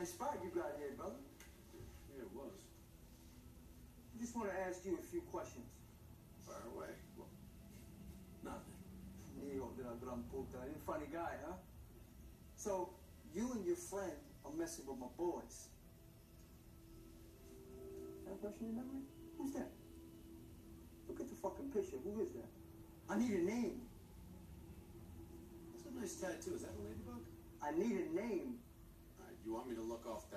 nice spot you got here, brother. Yeah, it was. I just want to ask you a few questions. Fire away. Well, nothing. Hijo de la gran puta. You're a funny guy, huh? So, you and your friend are messing with my boys. That question in memory? Who's that? Look at the fucking picture. Who is that? I need a name. That's a nice tattoo. Is that a ladybug? I need a name. All right, you want me to look off that